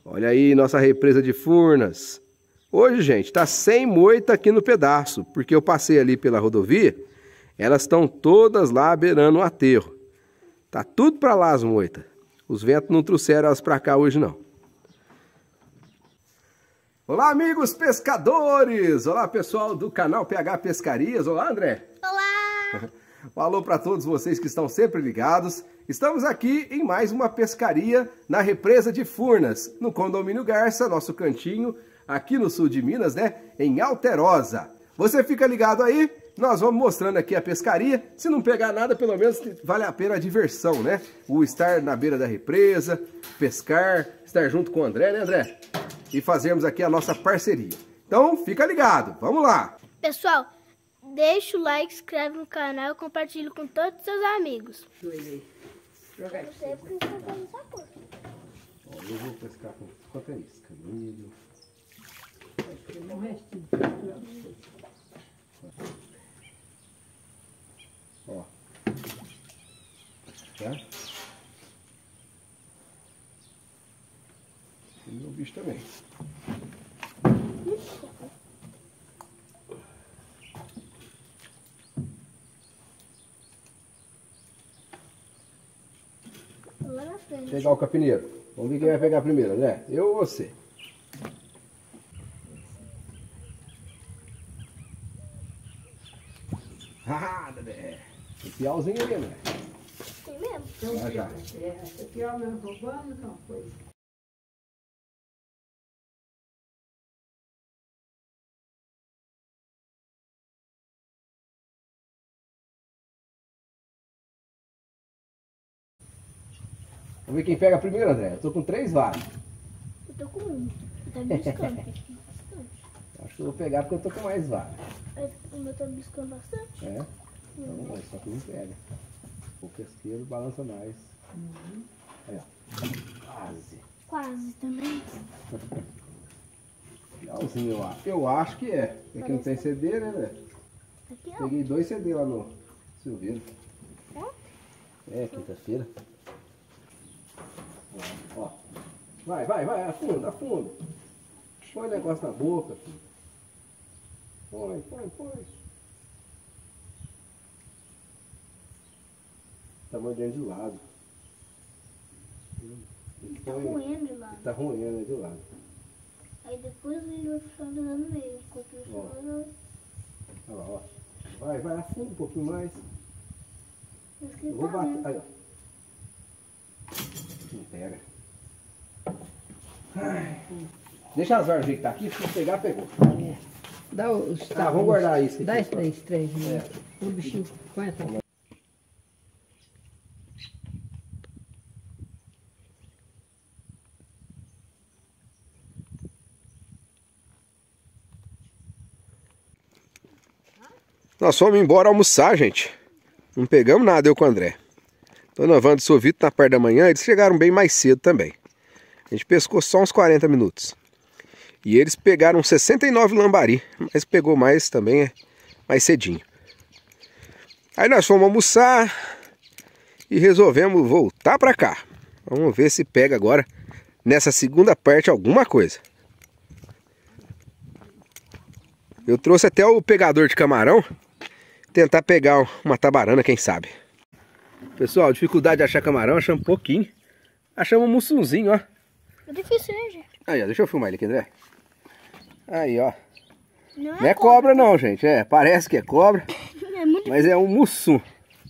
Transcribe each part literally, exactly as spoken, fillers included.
Olha aí nossa represa de Furnas. Hoje, gente, tá sem moita aqui no pedaço, porque eu passei ali pela rodovia, elas estão todas lá beirando o aterro. Tá tudo para lá as moitas. Os ventos não trouxeram elas para cá hoje não. Olá, amigos pescadores! Olá, pessoal do canal P H Pescarias. Olá, André! Olá! Um alô para todos vocês que estão sempre ligados. Estamos aqui em mais uma pescaria na represa de Furnas, no condomínio Garça, nosso cantinho, aqui no sul de Minas, né? Em Alterosa. Você fica ligado aí, nós vamos mostrando aqui a pescaria. Se não pegar nada, pelo menos vale a pena a diversão, né? O estar na beira da represa, pescar, estar junto com o André, né, André? E fazermos aqui a nossa parceria. Então, fica ligado, vamos lá! Pessoal, deixa o like, inscreve no canal e compartilha com todos os seus amigos. Joga aí. Eu vou pescar com quanto é isso? Camilo. Um restinho. Ó. Tá? E meu bicho também. Lá na frente. Pegar o capineiro. Vamos ver quem vai pegar primeiro, André? Eu ou você? Ah, André! Tem piauzinho ali, André. Tem mesmo? Já, já. É, esse aqui é o meu roubando, então foi. Vamos ver quem pega primeiro, André. Eu tô com três varas. Eu tô com um. Tá biscando bastante. Acho que eu vou pegar porque eu tô com mais varas. O meu tá biscando bastante. É? Então, mas só que não pega. O pesqueiro balança mais. Uhum. Aí, ó. Quase. Quase também. Finalzinho, eu acho. Eu acho que é. Aqui não tem C D, né, André? Aqui, ó. Peguei dois C D lá no Silveiro. Ó. É, quinta-feira. Ó. Vai, vai, vai, afunda, afunda. Põe o negócio na boca, filho. Põe, põe, põe. Tá mordendo de lado. Ele tá roendo de lado. Tá roendo de lado. Aí depois ele vai ficar no meio. Enquanto isso, Ó. eu... Olha lá, ó. Vai, vai, afunda um pouquinho mais. Mas que Eu vou tá bater. vendo. Aí, ó. Não pega. Ai. Deixa as varas do jeito que tá aqui, se pegar, pegou. Dá os Ah, vamos guardar isso aqui. Dá esse três, três, né? É. O bichinho aguenta. Nós fomos embora almoçar, gente. Não pegamos nada, eu com o André. Dona Wanda e o Sovito na parte da manhã, eles chegaram bem mais cedo também. A gente pescou só uns quarenta minutos. E eles pegaram sessenta e nove lambari, mas pegou mais também, é, mais cedinho. Aí nós fomos almoçar e resolvemos voltar pra cá. Vamos ver se pega agora, nessa segunda parte, alguma coisa. Eu trouxe até o pegador de camarão, tentar pegar uma tabarana, quem sabe. Pessoal, dificuldade de achar camarão, achamos um pouquinho. Achamos um mussunzinho, ó. É difícil, né, gente? Aí, ó, deixa eu filmar ele aqui, André. Aí, ó. Não é, Não é cobra não, gente. É, parece que é cobra, É muito mas é um mussum.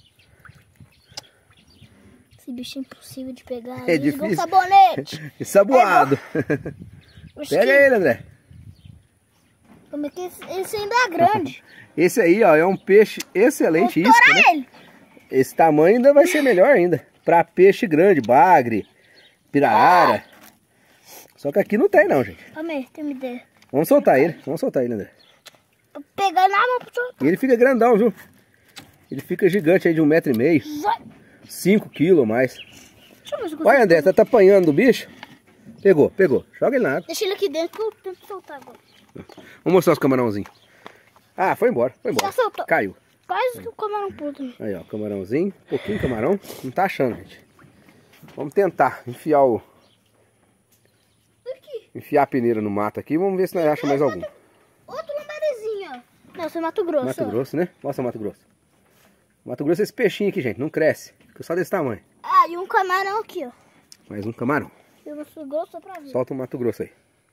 Esse bicho é impossível de pegar. É Ele difícil. igual sabonete. Ensaboado. Acho Pega que- ele, André. Como é que esse, esse ainda é grande? Esse aí, ó, é um peixe excelente. Vou Isca, estourar né? ele. Esse tamanho ainda vai ser melhor ainda. Pra peixe grande, bagre, pirarara. Só que aqui não tem não, gente. Calma aí, tem uma ideia. Vamos soltar ele. Vamos soltar ele, André. Vou pegar na mão pro senhor. E ele fica grandão, viu? Ele fica gigante aí de um metro e meio. Vai. Cinco quilos ou mais. Deixa eu ver se eu Olha, consigo. André, tá te apanhando do bicho? Pegou, pegou. Joga ele na água. Deixa ele aqui dentro que eu tento soltar agora. Vamos mostrar os camarãozinhos. Ah, foi embora, foi embora. Já soltou. Caiu. Quase que o camarão puto. Aí, ó, camarãozinho. Um pouquinho de camarão. Não tá achando, gente. Vamos tentar enfiar o... enfiar a peneira no mato aqui. Vamos ver se nós achamos mais algum. Outro lambarizinho, ó. Não, isso é Mato Grosso. Mato ó. Grosso, né? Mostra Mato Grosso. Mato Grosso é esse peixinho aqui, gente. Não cresce. Fica só desse tamanho. Ah, e um camarão aqui, ó. Mais um camarão. Eu não sou grosso só pra ver. Solta o Mato Grosso aí.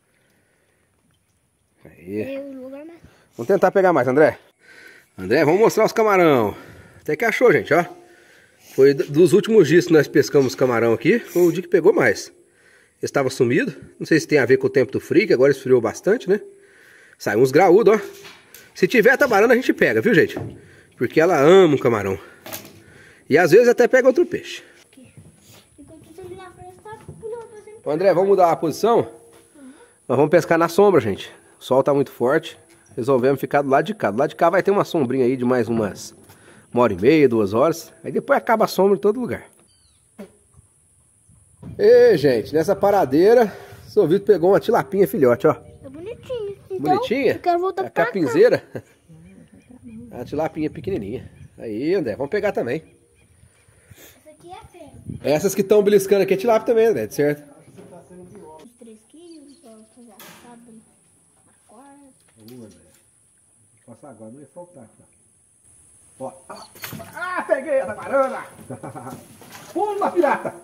Aí. É o lugar mais... Vamos tentar pegar mais, André. André, vamos mostrar os camarão. Até que achou, gente, ó. Foi dos últimos dias que nós pescamos camarão aqui. Foi o dia que pegou mais. Estava sumido. Não sei se tem a ver com o tempo do frio, que agora esfriou bastante, né? Saiu uns graúdos, ó. Se tiver tabarana, a gente pega, viu, gente? Porque ela ama o camarão. E às vezes até pega outro peixe. Ô, André, vamos mudar a posição? Nós vamos pescar na sombra, gente. O sol tá muito forte. Resolvemos ficar do lado de cá. Do lado de cá vai ter uma sombrinha aí de mais umas uma hora e meia, duas horas. Aí depois acaba a sombra em todo lugar. E, gente, nessa paradeira, o seu Vitor pegou uma tilapinha filhote, ó. É bonitinho. Então, Bonitinha? eu quero voltar a pra capinzeira. A tilapinha pequenininha. Aí, André, vamos pegar também. cá. Essa aqui é feia. Essas que estão beliscando aqui é tilápia também, André, certo? Uns três quilos, pra fazer assado na quarta. Passar agora, não ia faltar aqui, ó. Ó. Ah, peguei a tabarana! Pula, pirata!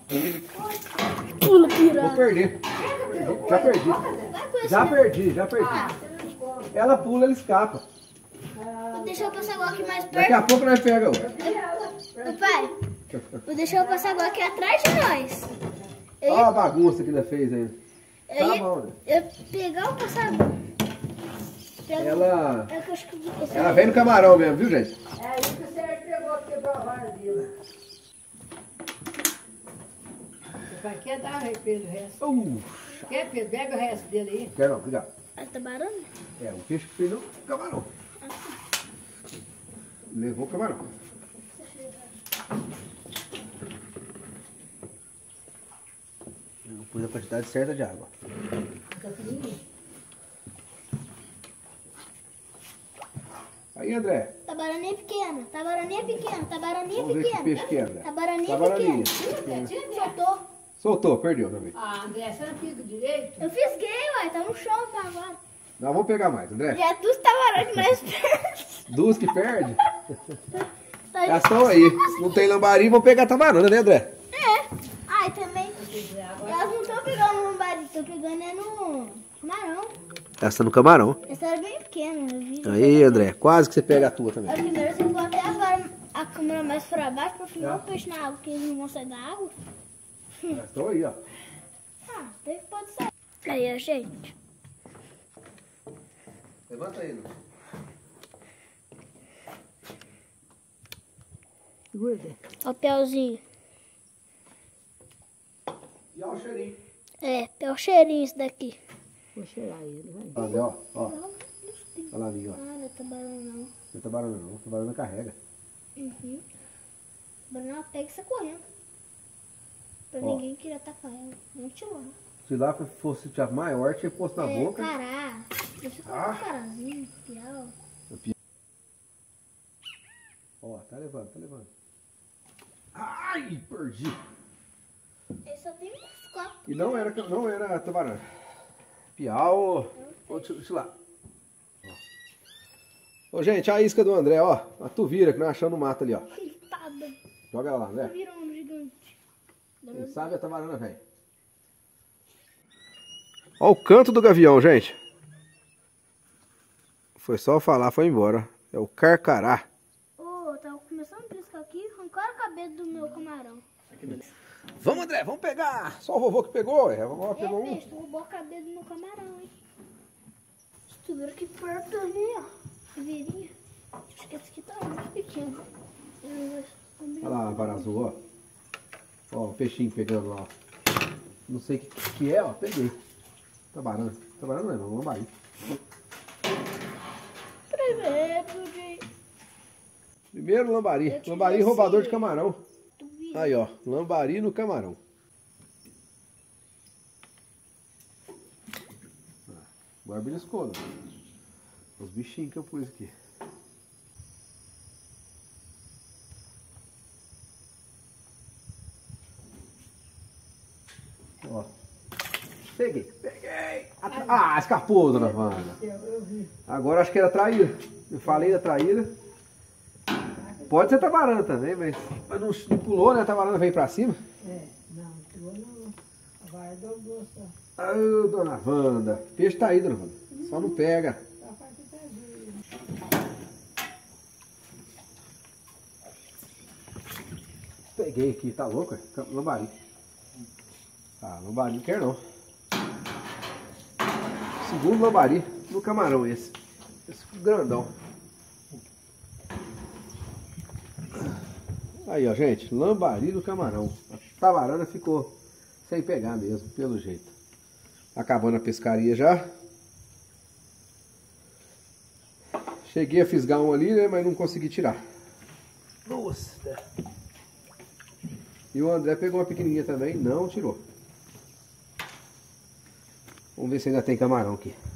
Pula, Vou pirata. perder. Já perdi. Já perdi, já perdi. Ela pula, ela escapa. Deixa eu passar agora aqui mais Daqui perto. a pouco nós pegamos. Ô, pai, vou deixar eu passar agora aqui atrás de nós. Eu Olha ia, a bagunça que ainda fez ainda. eu Tá ia, bom, né? eu ia pegar o passador. Pega- Ela, É que eu acho que esse ela vem no camarão mesmo, viu, gente? É aí que o Sérgio pegou, quebrou a vara dele. Vai, quer dar o resto? Uh, Quer, Pedro? Pega o resto dele aí. quero não, obrigado. é tabarana? É, o peixe que fez não, camarão. Levou o camarão. Eu pus a quantidade certa de água. Aí, André. Tabaraninha pequena, tabaraninha pequena, tabaraninha Vamos ver que pequena. peixe que é, André. Tabaraninha Tabaraninha. pequena. Soltou. Soltou, perdeu também. Ah, André, você não fica direito? Eu fisguei, ué, tá no chão tá agora. Nós vamos pegar mais, André. Já é dos tabaranas mais perto. Duas que perde. Tá Elas estão aí. Não tem lambari, vão pegar tabarana, né, André? É. Ai, também. Elas não estão pegando no lambari, estão pegando é no camarão. Essa tá no camarão. Essa era bem pequena, eu vi. Aí, André, quase que você pega a tua também. A primeira você bota até agora a câmera mais pra baixo pra filmar o peixe na água, porque eles não vão sair da água. Elas estão aí, ó. Ah, até que pode sair. Aí, ó, gente. Levanta aí, Lu. Guarda. Papelzinho. E olha o cheirinho. É, é o cheirinho isso daqui. Vou cheirar ele, vai. Olha, ó, ó. Olha lá, ali, ó. Ah, não é tabarana não. Não é tabarana não, tabarana carrega. Uhum. Tabarana pega e sai correndo. Pra Ó. ninguém querer atacar ela. Não te lá. Se lá fosse já maior, tinha posto na É, boca. cará. Deixa eu Ah. colocar o carazinho, piau. Ó, tá levando, tá levando. Ai, perdi. Ele só tem uns quatro. E não era, não era tabarana. Piau. Ô, deixa lá. Ô, gente, a isca do André, ó. A tuvira que nós achamos no mato ali, ó. Coitada. Joga ela lá, André. Virou um gigante. Quem sabe é tabarana, velho. Ó o canto do gavião, gente. Foi só falar, foi embora. É o carcará. Ô, oh, tava começando a piscar aqui, arrancaram a cabeça do meu camarão. Vamos, André, vamos pegar. Só o vovô que pegou, é. A vovó É, pegou um. peixe, tu roubou a cabeça do meu camarão, hein? Tu viu aqui perto ali, ó. Virinha. Acho que esse aqui tá muito pequeno. Olha lá a vara azul, ó. Ó, o peixinho pegando lá, ó. Não sei o que, que é, ó. Peguei. Tabarana. Tabarana não é, não. Lambari. Primeiro de... Primeiro lambari. Eu te Lambari desci. roubador de camarão. Tu viu? Aí, ó. Lambari no camarão. Ah, agora beliscou, né? Os bichinhos que eu pus aqui. Ó. Sei Peguei, peguei. Ah, escapou, dona Wanda. Eu vi. Agora acho que era traíra. Eu falei da traíra. Pode ser tabarana também, mas, mas não, não pulou, né? A tabarana veio pra cima. É, não, tua não. Agora dobrou só. Ah, dona Wanda. Peixe tá aí, dona Wanda. Só não pega. Só a parte perdido. Peguei aqui, tá louco? É? Lambari. Ah, lambari não quer não. Segundo lambari no camarão esse. Esse grandão. Aí, ó, gente. Lambari no camarão. A tabarana ficou sem pegar mesmo, pelo jeito. Acabando a pescaria já. Cheguei a fisgar um ali, né? Mas não consegui tirar. Nossa! E o André pegou uma pequenininha também, não tirou. Vamos ver se ainda tem camarão aqui.